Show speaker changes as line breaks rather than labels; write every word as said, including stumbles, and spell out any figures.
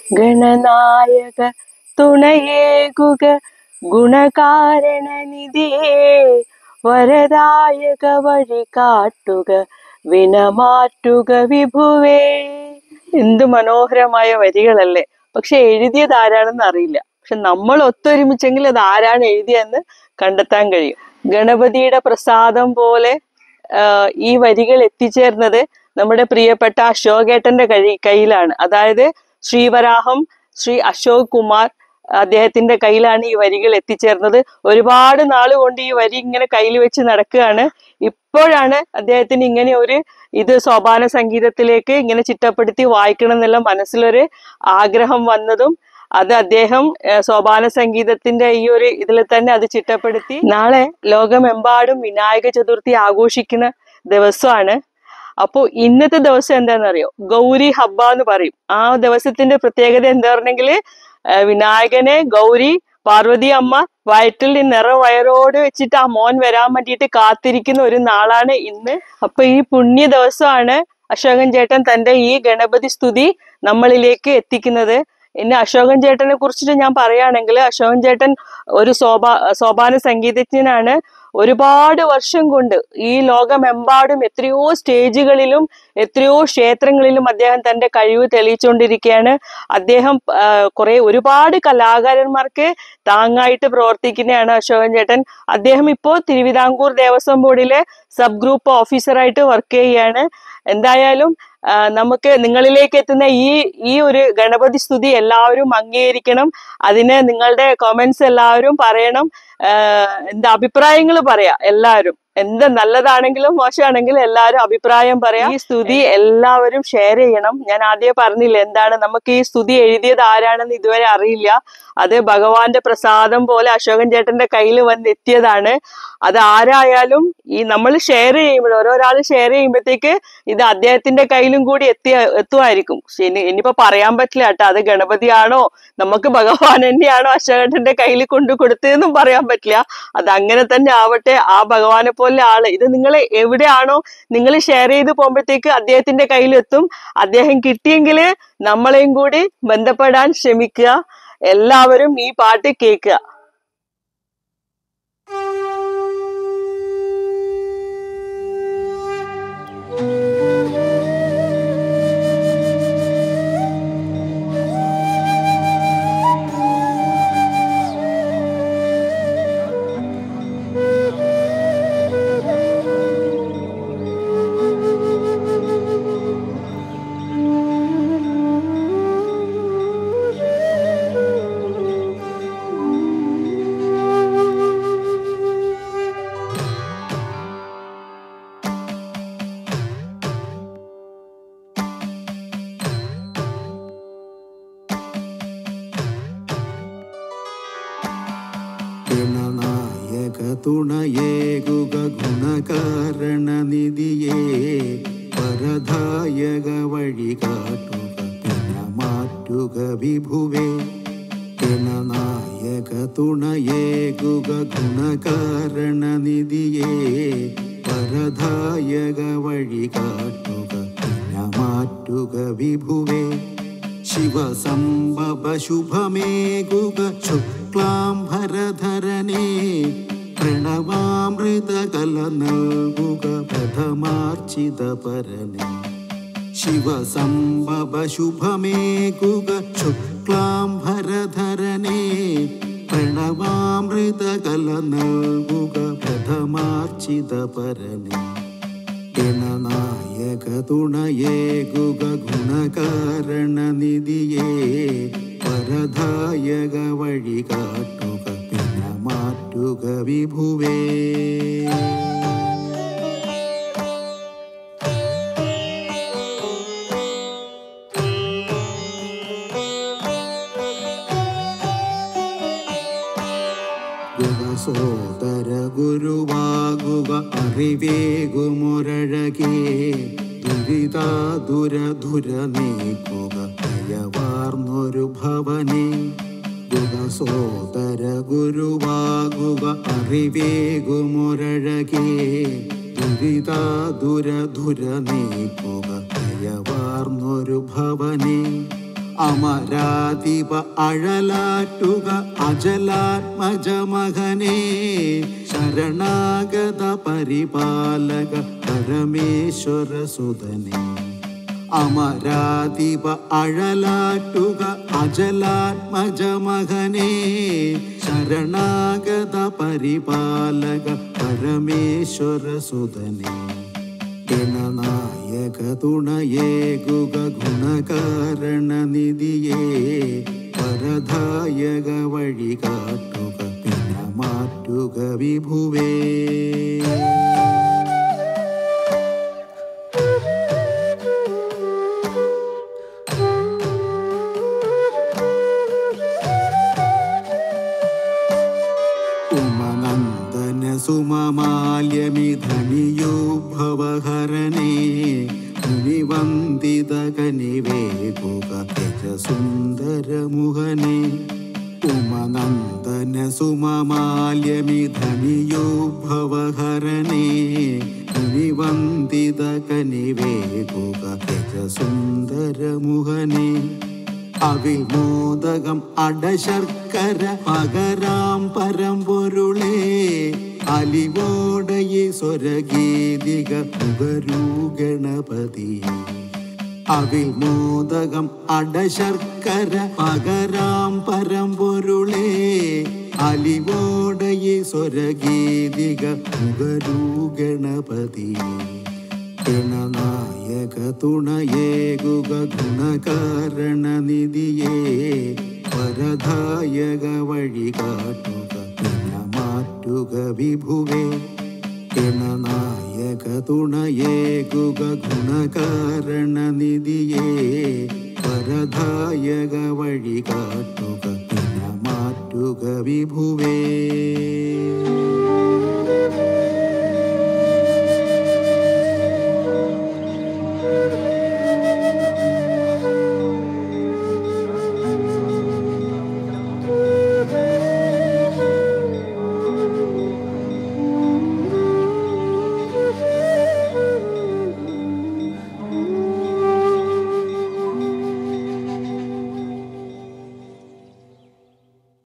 ഗണനായക തുണയേകുക ഗുണകാരണനിധിയേ വരദായക വഴി കാട്ടുക വിനമാറ്റുക വിഭുവേ. എന്ത് മനോഹരമായ വരികളല്ലേ. പക്ഷെ എഴുതിയത് ആരാണെന്ന് അറിയില്ല. പക്ഷെ നമ്മൾ ഒത്തൊരുമിച്ചെങ്കിൽ അത് ആരാണ് എഴുതിയെന്ന് കണ്ടെത്താൻ കഴിയും. ഗണപതിയുടെ പ്രസാദം പോലെ ആഹ് ഈ വരികൾ എത്തിച്ചേർന്നത് നമ്മുടെ പ്രിയപ്പെട്ട അശോകേട്ടന്റെ കഴി കയ്യിലാണ്. അതായത് ശ്രീവരാഹം ശ്രീ അശോക് കുമാർ അദ്ദേഹത്തിന്റെ കയ്യിലാണ് ഈ വരികൾ എത്തിച്ചേർന്നത്. ഒരുപാട് നാൾ കൊണ്ട് ഈ വരി ഇങ്ങനെ കയ്യിൽ വെച്ച് നടക്കുകയാണ്. ഇപ്പോഴാണ് അദ്ദേഹത്തിന് ഇങ്ങനെ ഒരു ഇത് സോപാന സംഗീതത്തിലേക്ക് ഇങ്ങനെ ചിട്ടപ്പെടുത്തി വായിക്കണം എന്നുള്ള മനസ്സിലൊരു ആഗ്രഹം വന്നതും അത് അദ്ദേഹം സോപാന സംഗീതത്തിന്റെ ഈ ഒരു ഇതിൽ തന്നെ അത് ചിട്ടപ്പെടുത്തി. നാളെ ലോകമെമ്പാടും വിനായക ചതുർത്ഥി ആഘോഷിക്കുന്ന ദിവസമാണ്. അപ്പോ ഇന്നത്തെ ദിവസം എന്താണെന്നറിയോ? ഗൗരി ഹബ്ബ എന്ന് പറയും. ആ ദിവസത്തിന്റെ പ്രത്യേകത എന്താ പറഞ്ഞെങ്കിൽ വിനായകനെ ഗൗരി പാർവതി അമ്മ വയറ്റിൽ നിറവയറോട് വെച്ചിട്ട് ആ മോൻ വരാൻ വേണ്ടിയിട്ട് കാത്തിരിക്കുന്ന ഒരു നാളാണ് ഇന്ന്. അപ്പൊ ഈ പുണ്യ ദിവസമാണ് അശോകൻ ചേട്ടൻ തന്റെ ഈ ഗണപതി സ്തുതി നമ്മളിലേക്ക് എത്തിക്കുന്നത്. ഇനി അശോകൻ ചേട്ടനെ കുറിച്ചിട്ട് ഞാൻ പറയുകയാണെങ്കിൽ അശോകൻ ചേട്ടൻ ഒരു സോപാ സോപാന സംഗീതജ്ഞനാണ്. ഒരുപാട് വർഷം കൊണ്ട് ഈ ലോകമെമ്പാടും എത്രയോ സ്റ്റേജുകളിലും എത്രയോ ക്ഷേത്രങ്ങളിലും അദ്ദേഹം തന്റെ കഴിവ് തെളിയിച്ചുകൊണ്ടിരിക്കുകയാണ്. അദ്ദേഹം കുറെ ഒരുപാട് കലാകാരന്മാർക്ക് താങ്ങായിട്ട് പ്രവർത്തിക്കുന്നതാണ് അശോകൻ ചേട്ടൻ. അദ്ദേഹം ഇപ്പോൾ തിരുവിതാംകൂർ ദേവസ്വം ബോർഡിലെ സബ് ഗ്രൂപ്പ് ഓഫീസറായിട്ട് വർക്ക് ചെയ്യുകയാണ്. എന്തായാലും നമുക്ക് നിങ്ങളിലേക്ക് എത്തുന്ന ഈ ഈ ഒരു ഗണപതി സ്തുതി എല്ലാവരും അംഗീകരിക്കണം. അതിന് നിങ്ങളുടെ കമന്റ്സ് എല്ലാവരും പറയണം. എന്താ അഭിപ്രായങ്ങൾ പറയാ എല്ലാവരും. എന്ത് നല്ലതാണെങ്കിലും മോശമാണെങ്കിലും എല്ലാവരും അഭിപ്രായം പറയാം. ഈ സ്തുതി എല്ലാവരും ഷെയർ ചെയ്യണം. ഞാൻ ആദ്യം പറഞ്ഞില്ല എന്താണ് നമുക്ക് ഈ സ്തുതി എഴുതിയത് ആരാണെന്ന് ഇതുവരെ അറിയില്ല. അത് ഭഗവാന്റെ പ്രസാദം പോലെ അശോകൻ ചേട്ടന്റെ കയ്യിൽ വന്ന് എത്തിയതാണ്. അത് ആരായാലും ഈ നമ്മൾ ഷെയർ ചെയ്യുമ്പോൾ ഓരോരാൾ ഷെയർ ചെയ്യുമ്പോഴത്തേക്ക് ഇത് അദ്ദേഹത്തിന്റെ കയ്യിലും കൂടി എത്തിയ എത്തുമായിരിക്കും. ഇനി ഇനിയിപ്പോ പറയാൻ പറ്റില്ല കേട്ടോ, അത് ഗണപതിയാണോ നമുക്ക് ഭഗവാൻ തന്നെയാണോ അശോകേട്ടന്റെ കയ്യിൽ കൊണ്ടു കൊടുത്തതെന്നും പറയാൻ പറ്റില്ല. അത് അങ്ങനെ തന്നെ ആവട്ടെ. ആ ഭഗവാനെ പോലെ ആള് ഇത് നിങ്ങൾ എവിടെയാണോ നിങ്ങൾ ഷെയർ ചെയ്ത് പോകുമ്പോഴത്തേക്ക് അദ്ദേഹത്തിന്റെ കയ്യിലെത്തും. അദ്ദേഹം കിട്ടിയെങ്കിൽ നമ്മളെയും കൂടി ബന്ധപ്പെടാൻ ശ്രമിക്കുക. എല്ലാവരും ഈ പാട്ട് കേൾക്കുക.
ഗണനായക തുണയേകുക ഗുണകാരണനിധിയേ വരദായക വഴി കാട്ടുക വിനമാറ്റുക വിഭുവേ. ഗണനായക തുണയേകുക ഗുണകാരണനിധിയേ വരദായക വഴി കാട്ടുക വിനമാറ്റുക വിഭുവേ. ശിവസംഭവ ശുഭമേകുക ശുക്ലാംബരധരനേ പ്രണവാമൃതകല നൽകുക പ്രഥമാർച്ചിത പരനേ. ശിവസംഭവ ശുഭമേകുക ശുക്ലാംബരധരനേ പ്രണവാമൃതകല നൽകുക പ്രഥമാർച്ചിത പരനേ. ഗണനായക തുണയേകുക ഗുണകാരണനിധിയേ വരദായക വഴി കാട്ടുക വിനമാറ്റുക വിഭുവേ. സോദര ഗുരുവാകുക അറിവേകുമൊരഴകേ ദുരിതാതുര ദുര നീക്കുക ദയവാർന്നൊരു ഭവനേ. സോദര ഗുരുവാകുക അറിവേകുമൊരഴകേ ദുരിതാതുര ദുര നീക്കുക ദയവാർന്നൊരു ഭവനേ. അമരാധിപ അഴലാറ്റുക അജലാത്മജമകനേ ശരണാഗത പരിപാലക പരമേശ്വര സുതനേ അമരാധിപ അഴലാറ്റുക അജലാത്മജമകനേ ശരണാഗത പരിപാലക പരമേശ്വര സുതനേ ഗണനായക തുണയേകുക ഗുണകാരണനിധിയേ പരധായക വഴി കാട്ടുക പിന്നെ മാറ്റുക വിഭുവേ ഉമനന്ദന സുമമാല്യമിധനിയോ ഭവഹരണേ മുനിവന്ദിത കനിവേകുക സുന്ദരമുഹനേ ഉമനന്ദന സുമമാല്യമിധനിയോ ഭവഹരണേ മുനിവന്ദിത കനിവേകുക സുന്ദരമുഹനേ അവിൽ മോദകം അടശർക്കര പകരാം പരമ്പൊരുളേ അലിവോടയെ സ്വരഗീതിക മുഖരൂ ഗണപതി അവിൽ മോദകം അടശർക്കര പകരാം പരമ്പൊരുളേ അലിവോടയെ സ്വരഗീതിക മുഖരൂ ഗണപതി ഗണനായക തുണയേകുക ഗുണകാരണനിധിയേ പരധായക വഴി കാട്ടുക പിന്നെ മാറ്റുക വിഭുവേ ഗണനായക തുണയേകുക ഗുണകാരണനിധിയേ പരധായക വഴി കാട്ടുക പിന്നെ മാറ്റുക വിഭുവേ